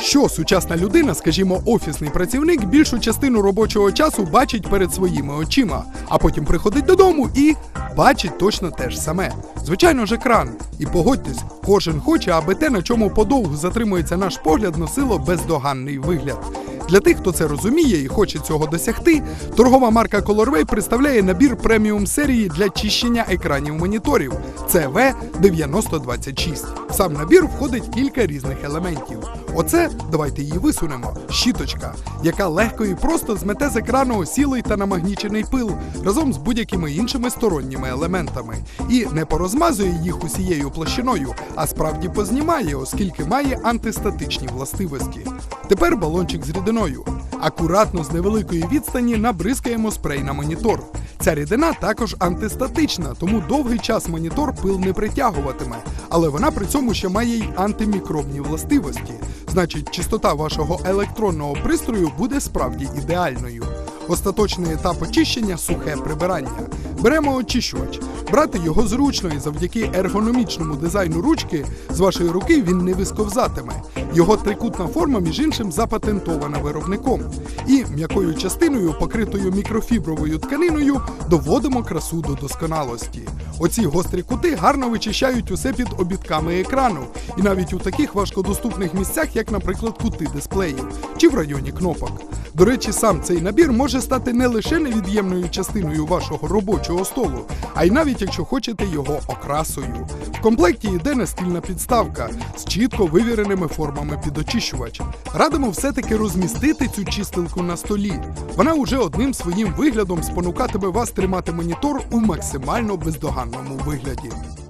Що сучасна людина, скажімо, офісний працівник, більшу частину робочого часу бачить перед своїми очима, а потім приходить додому і бачить точно те ж саме. Звичайно ж, екран. І погодьтесь, кожен хоче, аби те, на чому подовго затримується наш погляд, носило бездоганний вигляд. Для тих, хто це розуміє і хоче цього досягти, торгова марка Colorway представляє набір преміум серії для чищення екранів моніторів CV9026. В сам набір входить кілька різних елементів. Оце, давайте її висунемо, щіточка, яка легко і просто змете з екрану осілий та намагнічений пил разом з будь-якими іншими сторонніми елементами. І не порозмазує їх усією площиною, а справді познімає, оскільки має антистатичні властивості. Тепер балончик з рідиною. Акуратно з невеликої відстані набризкаємо спрей на монітор. Ця рідина також антистатична, тому довгий час монітор пил не притягуватиме, але вона при цьому ще має й антимікробні властивості. Значить, чистота вашого електронного пристрою буде справді ідеальною. Остаточний етап очищення – сухе прибирання. Беремо очищувач. Брати його зручно і завдяки ергономічному дизайну ручки з вашої руки він не висковзатиме. Його трикутна форма, між іншим, запатентована виробником. І м'якою частиною, покритою мікрофібровою тканиною, доводимо красу до досконалості. Оці гострі кути гарно вичищають усе під обідками екрану. І навіть у таких важкодоступних місцях, як, наприклад, кути дисплеїв чи в районі кнопок. До речі, сам цей набір може стати не лише невід'ємною частиною вашого робочого столу, а й навіть якщо хочете його окрасою. В комплекті йде настільна підставка з чітко вивіреними формами під очищувач. Радимо все-таки розмістити цю чистилку на столі. Вона уже одним своїм виглядом спонукатиме вас тримати монітор у максимально бездоганному вигляді.